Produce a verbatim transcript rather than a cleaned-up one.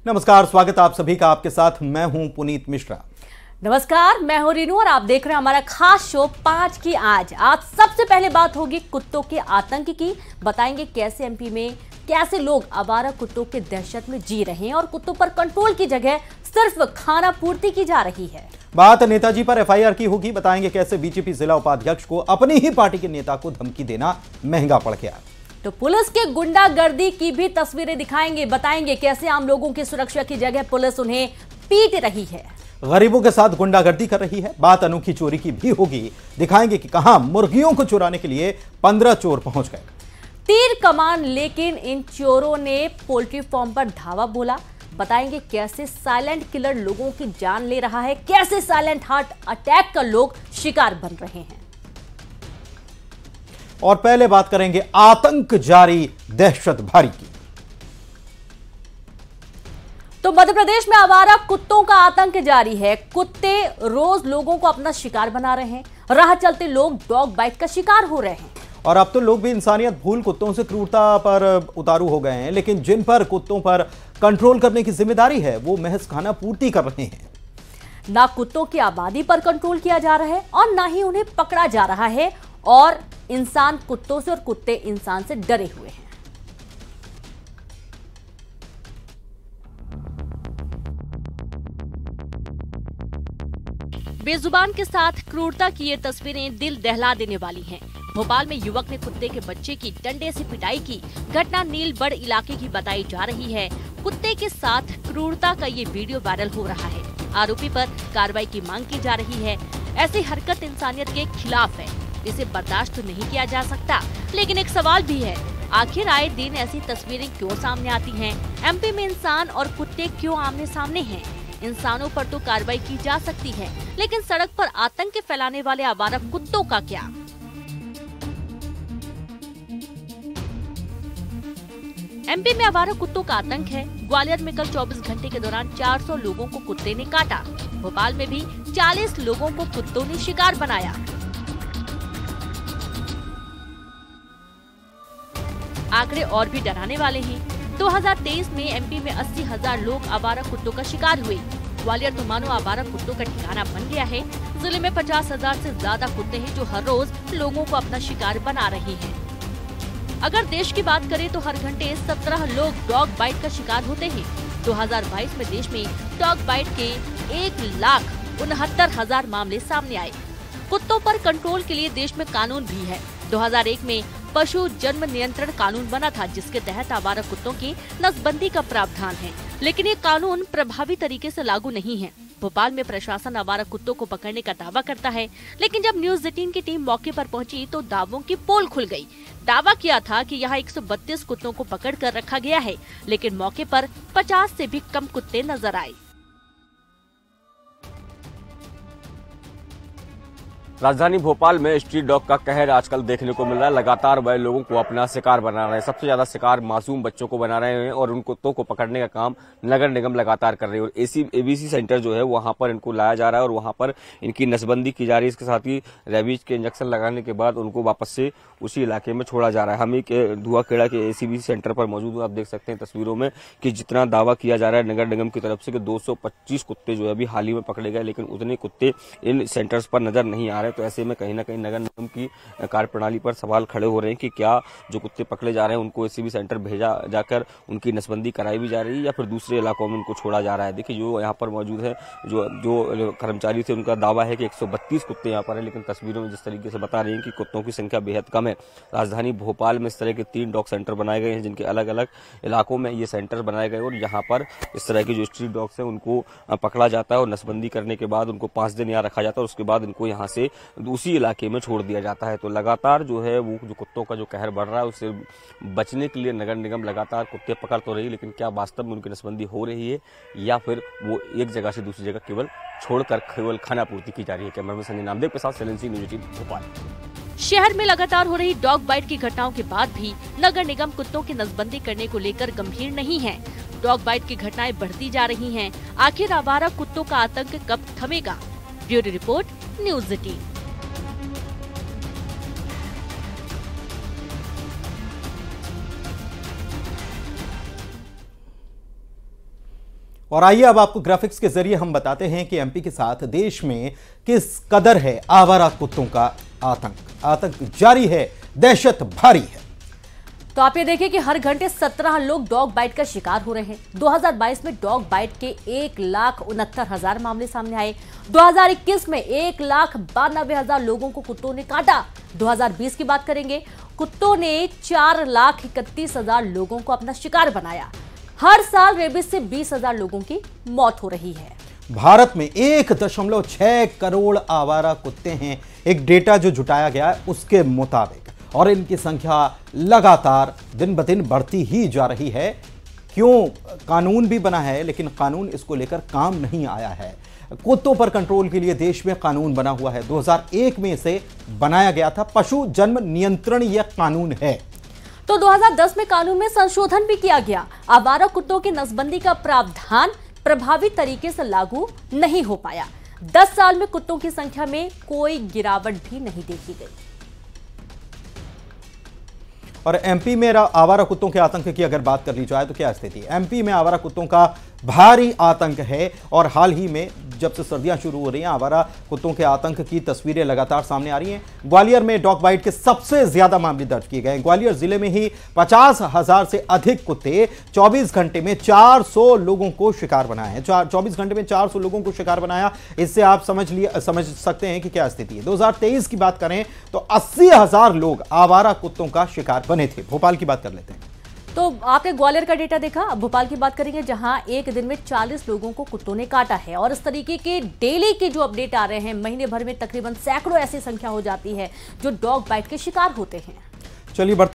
नमस्कार, स्वागत आप सभी का। आपके साथ मैं हूं पुनीत मिश्रा। नमस्कार, मैं हूं रीनू और आप देख रहे हैं हमारा खास शो पांच की आज। आज सबसे पहले बात होगी कुत्तों के आतंक की। बताएंगे कैसे एमपी में कैसे लोग आवारा कुत्तों के दहशत में जी रहे हैं और कुत्तों पर कंट्रोल की जगह सिर्फ खाना पूर्ति की जा रही है। बात नेताजी पर एफआईआर की होगी। बताएंगे कैसे बीजेपी जिला उपाध्यक्ष को अपनी ही पार्टी के नेता को धमकी देना महंगा पड़ गया। तो पुलिस के गुंडागर्दी की भी तस्वीरें दिखाएंगे। बताएंगे कैसे आम लोगों की सुरक्षा की जगह पुलिस उन्हें पीट रही है, गरीबों के साथ गुंडागर्दी कर रही है। बात अनोखी चोरी की भी होगी। दिखाएंगे कि कहां मुर्गियों को चुराने के लिए पंद्रह चोर पहुंच गए। तीर कमान, लेकिन इन चोरों ने पोल्ट्री फार्म पर धावा बोला। बताएंगे कैसे साइलेंट किलर लोगों की जान ले रहा है, कैसे साइलेंट हार्ट अटैक का लोग शिकार बन रहे हैं। और पहले बात करेंगे आतंक जारी दहशत भारी की। तो मध्य प्रदेश में आवारा कुत्तों का आतंक जारी है। कुत्ते रोज लोगों को अपना शिकार बना रहे हैं। राह चलते लोग डॉग बाइट का शिकार हो रहे हैं। और अब तो लोग भी इंसानियत भूल कुत्तों से क्रूरता पर उतारू हो गए हैं, लेकिन जिन पर कुत्तों पर कंट्रोल करने की जिम्मेदारी है वो महज खाना पूर्ति कर रहे हैं। ना कुत्तों की आबादी पर कंट्रोल किया जा रहा है और ना ही उन्हें पकड़ा जा रहा है, और इंसान कुत्तों से और कुत्ते इंसान से डरे हुए हैं। बेजुबान के साथ क्रूरता की ये तस्वीरें दिल दहला देने वाली हैं। भोपाल में युवक ने कुत्ते के बच्चे की डंडे से पिटाई की। घटना नीलबढ़ इलाके की बताई जा रही है। कुत्ते के साथ क्रूरता का ये वीडियो वायरल हो रहा है। आरोपी पर कार्रवाई की मांग की जा रही है। ऐसी हरकत इंसानियत के खिलाफ है, इसे बर्दाश्त तो नहीं किया जा सकता। लेकिन एक सवाल भी है, आखिर आए दिन ऐसी तस्वीरें क्यों सामने आती हैं? एमपी में इंसान और कुत्ते क्यों आमने सामने हैं? इंसानों पर तो कार्रवाई की जा सकती है, लेकिन सड़क पर आतंक फैलाने वाले आवारा कुत्तों का क्या? एमपी में आवारा कुत्तों का आतंक है। ग्वालियर में कल चौबीस घंटे के दौरान चार सौ लोगों को कुत्ते ने काटा। भोपाल में भी चालीस लोगों को कुत्तों ने शिकार बनाया। आंकड़े और भी डराने वाले हैं। दो हज़ार तेईस में एमपी में अस्सी हजार लोग आवारा कुत्तों का शिकार हुए। ग्वालियर तो मानो आवारा कुत्तों का ठिकाना बन गया है। जिले में पचास हजार से ज्यादा कुत्ते हैं जो हर रोज लोगों को अपना शिकार बना रहे हैं। अगर देश की बात करें तो हर घंटे सत्रह लोग डॉग बाइट का शिकार होते हैं। दो हज़ार बाईस में देश में डॉग बाइट के एक लाख उनहत्तर हजार मामले सामने आए। कुत्तों पर कंट्रोल के लिए देश में कानून भी है। दो हज़ार एक में पशु जन्म नियंत्रण कानून बना था, जिसके तहत आवारा कुत्तों की नसबंदी का प्रावधान है, लेकिन ये कानून प्रभावी तरीके से लागू नहीं है। भोपाल में प्रशासन आवारा कुत्तों को पकड़ने का दावा करता है, लेकिन जब न्यूज एटीन की टीम मौके पर पहुंची तो दावों की पोल खुल गई। दावा किया था कि यहाँ एक सौ बत्तीस कुत्तों को पकड़ कर रखा गया है, लेकिन मौके पर पचास से भी कम कुत्ते नजर आए। राजधानी भोपाल में स्ट्रीट डॉग का कहर आजकल देखने को मिल रहा है। लगातार वह लोगों को अपना शिकार बना रहे हैं। सबसे ज्यादा शिकार मासूम बच्चों को बना रहे हैं और उन कुत्तों को पकड़ने का काम नगर निगम लगातार कर रही है। और एसी एबीसी सेंटर जो है वहां पर इनको लाया जा रहा है और वहां पर इनकी नसबंदी की जा रही है। इसके साथ ही रेबीज के इंजेक्शन लगाने के बाद उनको वापस से उसी इलाके में छोड़ा जा रहा है। हम एक धुआखेड़ा के एसीबी सेंटर पर मौजूद हूँ। आप देख सकते हैं तस्वीरों में कि जितना दावा किया जा रहा है नगर निगम की तरफ से कि दो सौ पच्चीस कुत्ते जो है अभी हाल ही में पकड़े गए, लेकिन उतने कुत्ते इन सेंटर्स पर नजर नहीं आ रहे। तो ऐसे में कहीं ना कहीं नगर निगम की कार्यप्रणाली पर सवाल खड़े हो रहे हैं कि क्या जो कुत्ते पकड़े जा रहे हैं उनको एसीबी सेंटर भेजा जाकर उनकी नसबंदी कराई भी जा रही है या फिर दूसरे इलाकों में उनको छोड़ा जा रहा है। देखिए जो यहाँ पर मौजूद है, जो जो कर्मचारी थे उनका दावा है कि एक सौ बत्तीस कुत्ते यहाँ पर है, लेकिन तस्वीरों में जिस तरीके से बता रही है कि कुत्तों की संख्या बेहद कम है। राजधानी भोपाल में इस तरह के तीन डॉग सेंटर बनाए गए हैं, जिनके अलग अलग इलाकों में ये सेंटर बनाए गए और यहाँ पर इस तरह के जो स्ट्रीट डॉग्स हैं उनको पकड़ा जाता है और नसबंदी करने के बाद उनको पांच दिन यहाँ रखा जाता है और उसके बाद इनको यहाँ से उसी इलाके में छोड़ दिया जाता है। तो लगातार जो है वो जो कुत्तों का जो कहर बढ़ रहा है उससे बचने के लिए नगर निगम लगातार कुत्ते पकड़ तो रही है, लेकिन क्या वास्तव में उनकी नसबंदी हो रही है या फिर वो एक जगह से दूसरी जगह केवल छोड़कर केवल खाना पूर्ति की जा रही है। कैमरामैन संजय नामदेव के साथ सैलेंसी न्यूज एटीन भोपाल। शहर में लगातार हो रही डॉग बाइट की घटनाओं के बाद भी नगर निगम कुत्तों की नसबंदी करने को लेकर गंभीर नहीं है। डॉग बाइट की घटनाएं बढ़ती जा रही हैं। आखिर आवारा कुत्तों का आतंक कब थमेगा? Bureau report, news eighteen. और आइए अब आपको ग्राफिक्स के जरिए हम बताते हैं कि एमपी के साथ देश में किस कदर है आवारा कुत्तों का आतंक। आतंक जारी है, दहशत भारी है। तो आप ये देखिए कि हर घंटे सत्रह लोग डॉग बाइट का शिकार हो रहे हैं। दो हज़ार बाईस में डॉग बाइट के एक लाख उनहत्तर हजार मामले सामने आए। दो हज़ार इक्कीस में एक लाख बानबे हजार लोगों को कुत्तों ने काटा। दो हज़ार बीस की बात करेंगे, कुत्तों ने चार लाख इकतीस हजार लोगों को अपना शिकार बनाया। हर साल रेबीज से बीस हजार लोगों की मौत हो रही है। भारत में एक दशमलव छह करोड़ आवारा कुत्ते हैं, एक डेटा जो जुटाया गया है उसके मुताबिक, और इनकी संख्या लगातार दिन ब दिन बढ़ती ही जा रही है। क्यों? कानून भी बना है लेकिन कानून इसको लेकर काम नहीं आया है। कुत्तों पर कंट्रोल के लिए देश में कानून बना हुआ है, दो हज़ार एक में इसे बनाया गया था। पशु जन्म नियंत्रण यह कानून है। तो दो हज़ार दस में कानून में संशोधन भी किया गया। आवारा कुत्तों की नसबंदी का प्रावधान प्रभावी तरीके से लागू नहीं हो पाया। दस साल में कुत्तों की संख्या में कोई गिरावट भी नहीं देखी गई। और एमपी में आवारा कुत्तों के आतंक की अगर बात कर ली जाए तो क्या स्थिति है? एमपी में आवारा कुत्तों का भारी आतंक है और हाल ही में जब से सर्दियां शुरू हो रही हैं, आवारा कुत्तों के आतंक की तस्वीरें लगातार सामने आ रही हैं। ग्वालियर में डॉग बाइट के सबसे ज्यादा मामले दर्ज किए गए। ग्वालियर जिले में ही पचास हजार से अधिक कुत्ते चौबीस घंटे में चार सौ लोगों को शिकार बनाए हैं। चौबीस घंटे में चार सौ लोगों को शिकार बनाया, इससे आप समझ लिए समझ सकते हैं कि क्या स्थिति है। दो हज़ार तेईस की बात करें तो अस्सी हजार लोग आवारा कुत्तों का शिकार बने थे। भोपाल की बात कर लेते हैं। तो आपने ग्वालियर का डेटा देखा, अब भोपाल की बात करेंगे जहां एक दिन में चालीस लोगों को कुत्तों ने काटा है। और इस तरीके के डेली के जो अपडेट आ रहे हैं, महीने भर में तकरीबन सैकड़ों ऐसी संख्या हो जाती है जो डॉग बाइट के शिकार होते हैं। चलिए